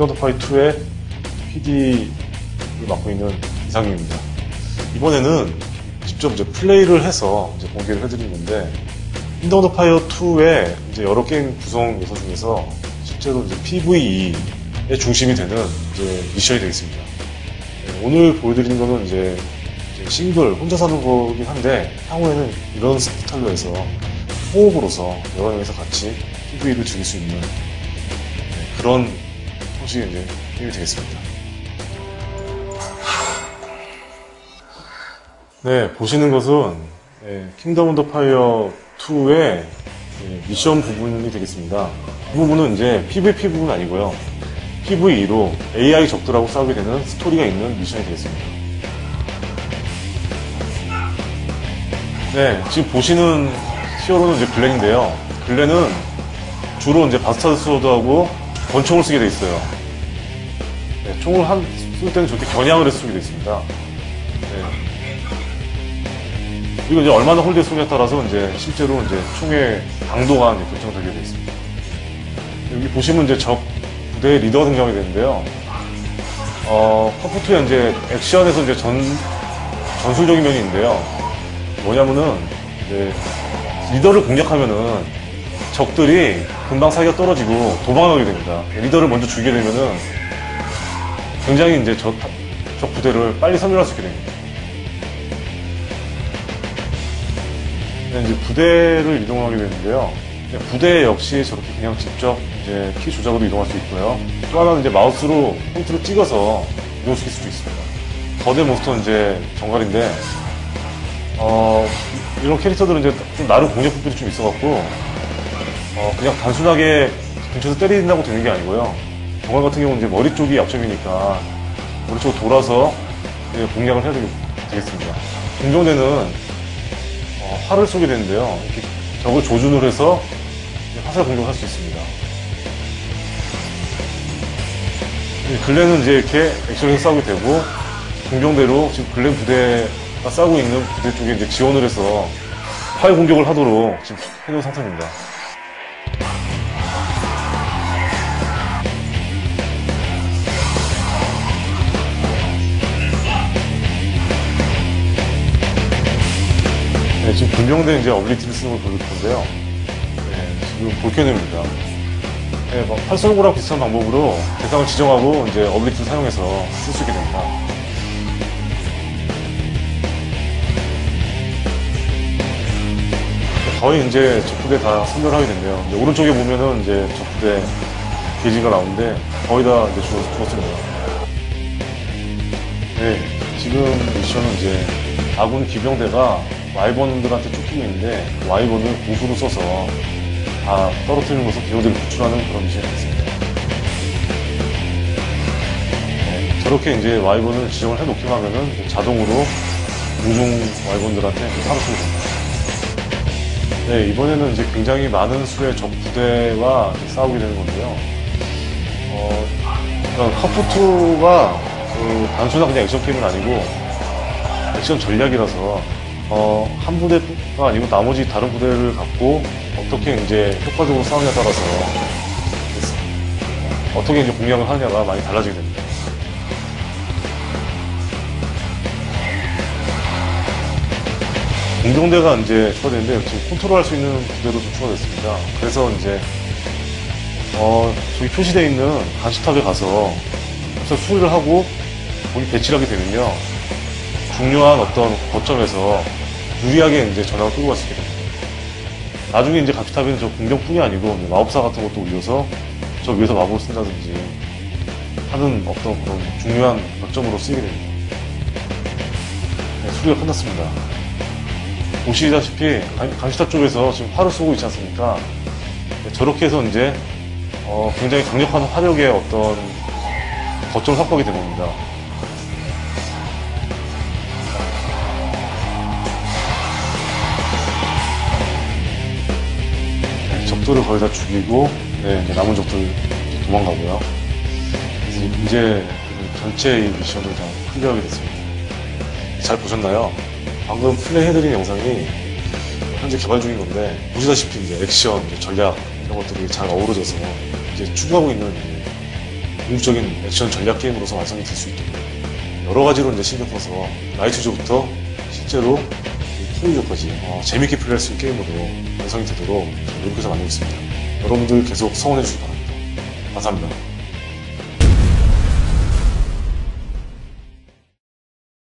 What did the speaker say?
킹덤 오브 파이어 2의 PD를 맡고 있는 이상규입니다. 이번에는 직접 이제 플레이를 해서 이제 공개를 해드린 건데, 킹덤 오브 파이어 2의 이제 여러 게임 구성 요소 중에서 실제로 이제 PVE의 중심이 되는 이제 미션이 되겠습니다. 오늘 보여드리는 거는 이제 싱글 혼자 사는 거긴 한데, 향후에는 이런 스타일로 해서 호흡으로서 여러 명이서 같이 PVE를 즐길 수 있는 그런 형식의 이제 게임이 되겠습니다. 네, 보시는 것은 킹덤 오브 파이어 2의 미션 부분이 되겠습니다. 이 부분은 이제 PVP 부분 아니고요. PVE로 AI 적들하고 싸우게 되는 스토리가 있는 미션이 되겠습니다. 네, 지금 보시는 히어로는 이제 글렌인데요. 글렌은 주로 이제 바스타드 스워드하고 권총을 쓰게 돼 있어요. 네, 총을 쓸 때는 저렇게 겨냥을 해서 쓰게 돼 있습니다. 네. 그리고 이제 얼마나 홀드에 쏘냐에 따라서 이제 실제로 이제 총의 강도가 이제 결정되게 돼 있습니다. 여기 보시면 이제 적 부대의 리더가 등장하게 되는데요. 컵2의 이제 액션에서 이제 전술적인 면이 있는데요. 뭐냐면은 이제 리더를 공략하면은 적들이 금방 사기가 떨어지고 도망가게 됩니다. 리더를 먼저 죽이게 되면은 굉장히 이제 적 부대를 빨리 섬멸할 수 있게 됩니다. 이제 부대를 이동하게 되는데요. 부대 역시 저렇게 그냥 직접 이제 키 조작으로 이동할 수 있고요. 또 하나는 이제 마우스로 포인트를 찍어서 이동시킬 수도 있습니다. 거대 몬스터는 이제 정갈인데, 이런 캐릭터들은 이제 좀 나름 공격 부분이 좀 있어갖고, 그냥 단순하게 근처에서 때린다고 되는 게 아니고요. 정갈 같은 경우는 이제 머리 쪽이 약점이니까, 머리 쪽으로 돌아서 공략을 해야 되겠습니다. 공정대는 활을 쏘게 되는데요. 이렇게 적을 조준을 해서 화살 공격을 할 수 있습니다. 글렌은 이제 이렇게 액션에서 싸우게 되고, 공정대로 지금 글렌 부대가 싸우고 있는 부대 쪽에 이제 지원을 해서 활 공격을 하도록 지금 해놓은 상태입니다. 네, 지금 분명된 이제 어빌리티를 쓰는 걸 보여줄 건데요. 네, 지금 볼케노입니다. 네, 활 쏘는 거랑 비슷한 방법으로 대상을 지정하고 이제 어빌리티를 사용해서 쓸 수 있게 됩니다. 거의 이제 적부대 다 선별하게 됐네요. 오른쪽에 보면은 이제 적부대 게이지가 나오는데 거의 다 이제 죽었습니다. 네, 지금 미션은 이제 아군 기병대가 와이번들한테 쫓기고 있는데, 와이번을 고수로 써서 다 떨어뜨리는 것을 기어들을 구출하는 그런 미션이 있습니다. 네, 저렇게 이제 와이번을 지정을 해놓기만 하면은 자동으로 공중 와이번들한테 하루 쏘게 됩니다. 네, 이번에는 이제 굉장히 많은 수의 적 부대와 싸우게 되는 건데요. 그러니까 컵2가 단순한 그냥 액션 게임은 아니고 액션 전략이라서 한 부대가 아니고 나머지 다른 부대를 갖고 어떻게 이제 효과적으로 싸우냐에 따라서 어떻게 이제 공략을 하냐가 많이 달라지게 됩니다. 공정대가 이제 추가되는데, 지금 컨트롤할 수 있는 부대도 좀 추가됐습니다. 그래서 이제 저기 표시되어 있는 감시탑에 가서 수리를 하고 거기 배치를 하게 되면요, 중요한 어떤 거점에서 유리하게 이제 전황을 끌고 갈 수 있게 됩니다. 나중에 이제 감시탑에는 저 공격뿐이 아니고 마법사 같은 것도 올려서 저 위에서 마법을 쓴다든지 하는 어떤 그런 중요한 거점으로 쓰이게 됩니다. 네, 수리가 끝났습니다. 보시다시피 감시탑 쪽에서 지금 활을 쏘고 있지 않습니까? 네, 저렇게 해서 이제 굉장히 강력한 화력의 어떤 거점을 확보하게 된 겁니다. 적들을 거의 다 죽이고, 네, 이제 남은 적들 도망가고요. 그래서 이제 전체 이 미션을 다 클리어하게 됐습니다. 잘 보셨나요? 방금 플레이해드린 영상이 현재 개발 중인 건데, 보시다시피 이제 액션, 이제 전략 이런 것들이 잘 어우러져서 이제 추구하고 있는 궁극적인 액션 전략 게임으로서 완성이 될 수 있도록 여러 가지로 이제 신경 써서 나이트조부터 실제로 토이조까지 재밌게 플레이할 수 있는 게임으로 완성이 되도록 노력해서 만들고 있습니다. 여러분들 계속 성원해 주시기 바랍니다. 감사합니다.